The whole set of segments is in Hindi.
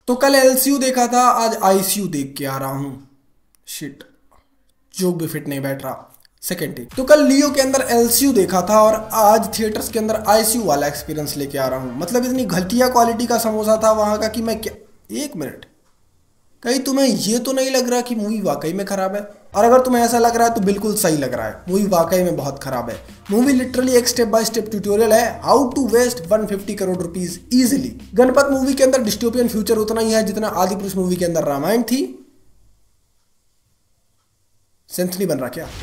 तो कल एलसीयू देखा था, आज आईसीयू देख के आ रहा हूं। शिट, जोक भी फिट नहीं बैठ रहा। Second take. तो कल लियो के अंदर एलसीयू देखा था और आज थिएटर्स के अंदर आईसीयू वाला एक्सपीरियंस लेके आ रहा हूं। मतलब इतनी घटिया क्वालिटी का समोसा था वहां का कि मैं क्या, एक मिनट, कहीं तुम्हें ये तो नहीं लग रहा कि मूवी वाकई में खराब है? और अगर तुम्हें ऐसा लग रहा है तो बिल्कुल सही लग रहा है, मूवी वाकई में बहुत खराब है। मूवी लिटरली एक स्टेप बाय स्टेप ट्यूटोरियल है how to waste 150 crore rupees easily. Ganapath movie के अंदर डिस्टोपियन फ्यूचर उतना ही है जितना आदिपुरुष मूवी के अंदर रामायण थी। सेंस नहीं बन रहा क्या?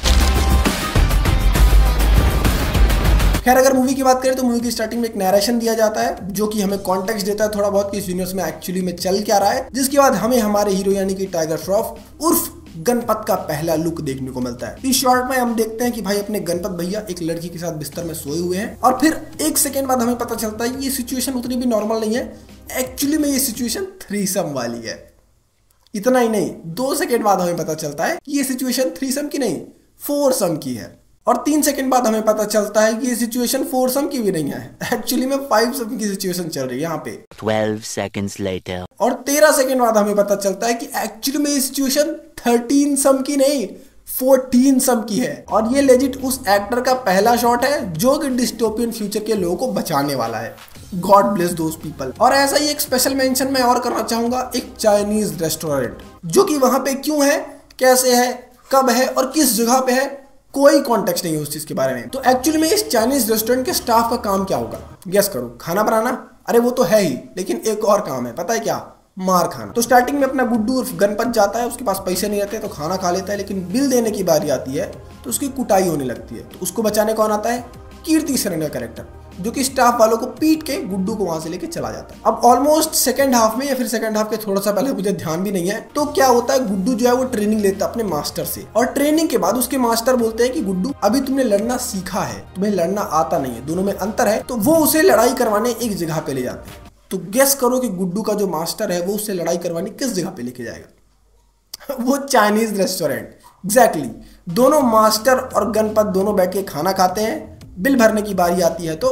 खैर, अगर मूवी की बात करें तो मूवी की स्टार्टिंग में एक नैरेशन दिया जाता है जो कि हमें कॉन्टेक्स्ट देता है थोड़ा बहुत कि इस यूनिवर्स में एक्चुअली में चल क्या रहा है, जिसके बाद हमें हमारे हीरो यानी कि टाइगर श्रॉफ उर्फ गणपत का पहला लुक देखने को मिलता है। इस शॉर्ट में हम देखते हैं कि भाई अपने गणपत भैया एक लड़की के साथ बिस्तर में सोए हुए हैं और फिर एक सेकेंड बाद हमें पता चलता है ये सिचुएशन उतनी भी नॉर्मल नहीं है, एक्चुअली में ये सिचुएशन थ्रीसम वाली है। इतना ही नहीं, 2 सेकेंड बाद हमें पता चलता है कि ये सिचुएशन थ्रीसम की नहीं 4सम की है और 3 सेकंड बाद हमें पता चलता है कि ये सिचुएशन 4सम की भी नहीं है, एक्चुअली में 5सम की सिचुएशन चल रही है यहाँ पे। 12 seconds later. और 13 सेकंड बाद हमें पता चलता है कि एक्चुअली में ये सिचुएशन 13सम की नहीं 14सम की है। और ये लेजिट उस एक्टर का पहला शॉट है जो कि डिस्टोपियन फ्यूचर के लोगों को बचाने वाला है। God bless those people. और ऐसा ही एक स्पेशल मेंशन मैं और करना चाहूंगा, एक चाइनीज रेस्टोरेंट जो कि वहां पे क्यों है, कैसे है, कब है और किस जगह पे है, कोई कॉन्टेक्स्ट नहीं है उस चीज के बारे में। तो एक्चुअली में इस चाइनीज रेस्टोरेंट के स्टाफ का काम क्या होगा? गेस करो। खाना बनाना? अरे वो तो है ही, लेकिन एक और काम है, पता है क्या? मार खाना। तो स्टार्टिंग में अपना गुड्डू उर्फ गणपत जाता है, उसके पास पैसे नहीं रहते तो खाना खा लेता है, लेकिन बिल देने की बारी आती है तो उसकी कुटाई होने लगती है। तो उसको बचाने कौन आता है? कीर्ति सेनन का कैरेक्टर, जो कि स्टाफ वालों को पीट के गुड्डू को वहां से लेके चला जाता है। अब ऑलमोस्ट सेकंड हाफ में या फिर सेकंड हाफ के थोड़ा सा पहले, मुझे ध्यान भी नहीं है, तो क्या होता है, गुड्डू जो है वो ट्रेनिंग लेता है अपने मास्टर से और ट्रेनिंग के बाद उसके मास्टर बोलते हैं कि गुड्डू अभी तुमने लड़ना सीखा है, तुम्हें लड़ना आता नहीं है, दोनों में अंतर है। तो वो उसे लड़ाई करवाने एक जगह पे ले जाते हैं। तो गेस करो कि गुड्डू का जो मास्टर है वो उससे लड़ाई करवाने किस जगह पे लेके जाएगा? वो चाइनीज रेस्टोरेंट। एग्जैक्टली। दोनों मास्टर और गणपत दोनों बैठ के खाना खाते हैं, बिल भरने की बारी आती है तो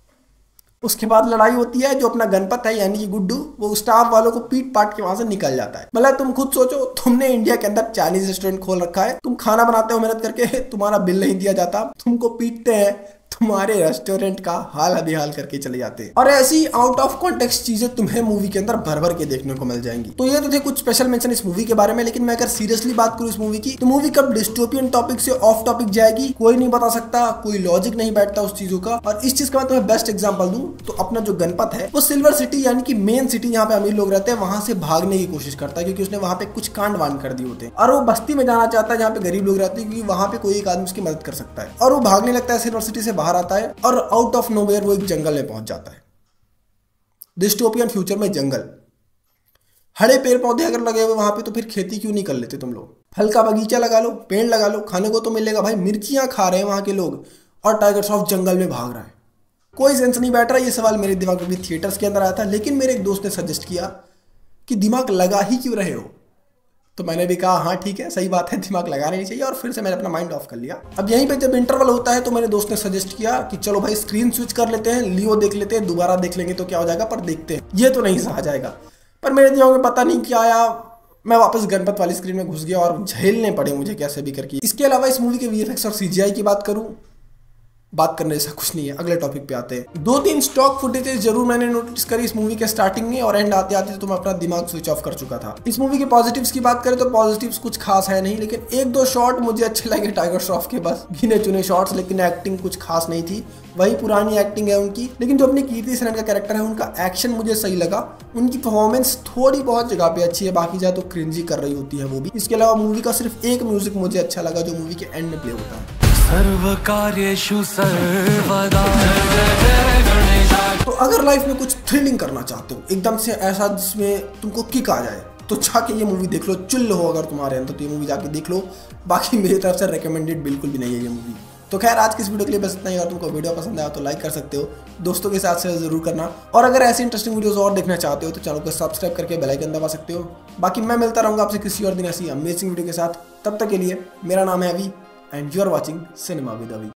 उसके बाद लड़ाई होती है। जो अपना गणपत है यानी कि गुड्डू, वो स्टाफ वालों को पीट पाट के वहां से निकल जाता है। मतलब तुम खुद सोचो, तुमने इंडिया के अंदर चाइनीज रेस्टोरेंट खोल रखा है, तुम खाना बनाते हो मेहनत करके, तुम्हारा बिल नहीं दिया जाता, तुमको पीटते हैं, तुम्हारे रेस्टोरेंट का हाल बेहाल करके चले जाते हैं। और ऐसी आउट ऑफ कॉन्टेक्स्ट चीजें तुम्हें मूवी के अंदर भर भर के देखने को मिल जाएंगी। तो ये तो थे कुछ स्पेशल मेंशन इस मूवी के बारे में, लेकिन मैं अगर सीरियसली बात करूं इस मूवी की, तो मूवी कब डिस्टोपियन टॉपिक से ऑफ टॉपिक जाएगी कोई नहीं बता सकता, कोई लॉजिक नहीं बैठता उस चीजों का। और इस चीज का मैं तुम्हें बेस्ट एग्जांपल दूं तो अपना जो गणपत है वो सिल्वर सिटी यानी कि मेन सिटी जहाँ पे अमीर लोग रहते हैं वहां से भागने की कोशिश करता है, क्योंकि उसने वहां पे कुछ कांड वांड कर दिए होते हैं और वो बस्ती में जाना चाहता है जहाँ पे गरीब लोग रहते हैं, क्योंकि वहां पे कोई एक आदमी उसकी मदद कर सकता है। और वो भागने लगता है, सिल्वर सिटी से बाहर आता है और आउट ऑफ नोवेयर वो एक जंगल में पहुंच जाता है। डिस्टोपियन फ्यूचर में जंगल, हरे पेड़ पौधे अगर लगे हुए वहां पे तो फिर खेती क्यों नहीं कर लेते तुम लोग? फल का बगीचा लगा लो, पेड़ लगा लो, खाने को तो मिलेगा। भाई मिर्चियां खा रहे हैं वहां के लोग और टाइगर श्रॉफ जंगल में भाग रहा है, कोई सेंस नहीं बैठ रहा। ये सवाल मेरे दिमाग में भी थिएटर्स के अंदर आया था, लेकिन मेरे एक दोस्त ने सजेस्ट किया कि दिमाग लगा ही क्यों रहे हो? तो मैंने भी कहा हाँ ठीक है, सही बात है, दिमाग लगाना नहीं चाहिए, और फिर से मैंने अपना माइंड ऑफ कर लिया। अब यहीं पे जब इंटरवल होता है तो मेरे दोस्त ने सजेस्ट किया कि चलो भाई स्क्रीन स्विच कर लेते हैं, लियो देख लेते हैं, दोबारा देख लेंगे तो क्या हो जाएगा, पर देखते हैं, ये तो नहीं सहा जाएगा। पर मेरे दिमाग में पता नहीं क्या आया, मैं वापस गणपत वाली स्क्रीन में घुस गया और झेलने पड़े मुझे कैसे भी करके। इसके अलावा इस मूवी के वीएफएक्स और सीजीआई की बात करूं, बात करने जैसा कुछ नहीं है। अगले टॉपिक पे आते हैं। 2-3 स्टॉक फुटेजेस जरूर मैंने नोटिस करी इस मूवी के स्टार्टिंग में, और एंड आते आते तो मैं अपना दिमाग स्विच ऑफ कर चुका था। इस मूवी के पॉजिटिव्स की बात करें तो पॉजिटिव्स कुछ खास है नहीं, लेकिन 1-2 शॉट मुझे अच्छे लगे टाइगर श्रॉफ के, बस गिने चुने शॉट्स, लेकिन एक्टिंग कुछ खास नहीं थी, वही पुरानी एक्टिंग है उनकी। लेकिन जो अपनी कीर्ति सेनन का कैरेक्टर है उनका एक्शन मुझे सही लगा, उनकी परफॉर्मेंस थोड़ी बहुत जगह पे अच्छी है, बाकी जगह तो क्रिंजी कर रही होती है वो भी। इसके अलावा मूवी का सिर्फ एक म्यूजिक मुझे अच्छा लगा जो मूवी के एंड में प्ले होता है। सर्वकार्येषु सर्वदा। तो अगर लाइफ में कुछ थ्रिलिंग करना चाहते हो, एकदम से ऐसा जिसमें तुमको किक आ जाए, तो जाके ये मूवी देख लो। चिल्ल हो अगर तुम्हारे अंदर तो ये मूवी जाके देख लो। बाकी मेरी तरफ से रिकमेंडेड बिल्कुल भी नहीं है ये मूवी। तो खैर आज की इस वीडियो के लिए बस इतना ही। अगर तुमको वीडियो पसंद आया तो लाइक कर सकते हो, दोस्तों के साथ शेयर जरूर करना, और अगर ऐसी इंटरेस्टिंग वीडियोस और देखना चाहते हो तो चैनल को सब्सक्राइब करके बेल आइकन दबा सकते हो। बाकी मैं मिलता रहूंगा आपसे किसी और दिन ऐसी अमेजिंग वीडियो के साथ। तब तक के लिए मेरा नाम है Abhi and you are watching cinema with अभी।